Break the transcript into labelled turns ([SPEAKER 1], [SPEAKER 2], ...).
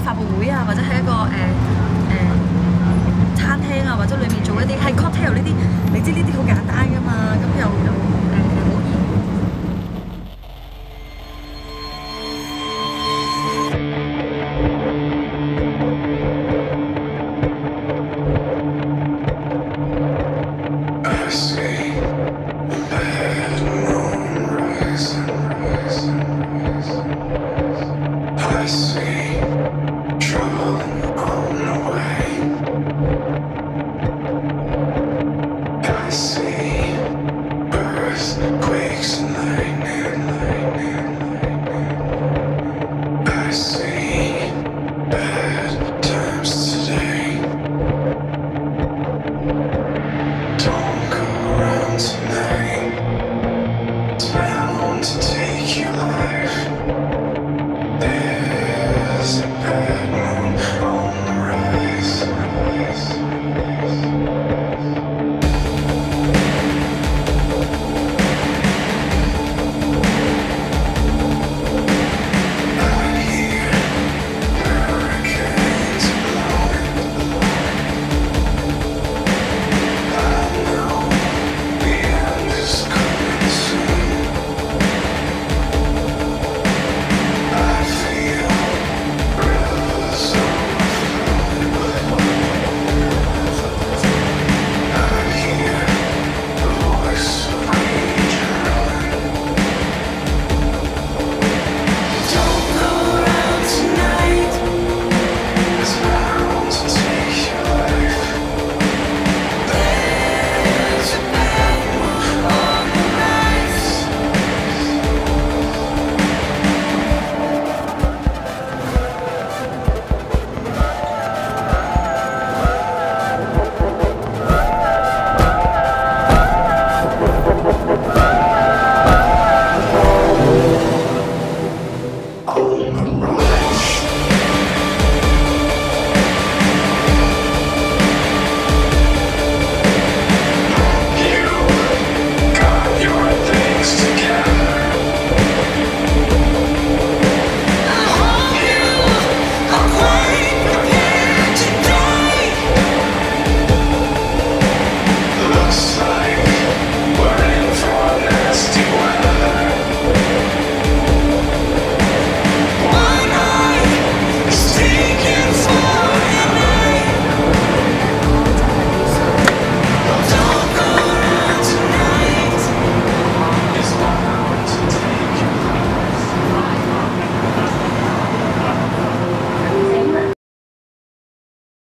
[SPEAKER 1] 發佈會啊，或者喺一個餐廳啊，或者裏面做一啲係 cocktail 呢啲，你知呢啲好簡單㗎嘛，咁又好易。
[SPEAKER 2] I see the bad moon rising.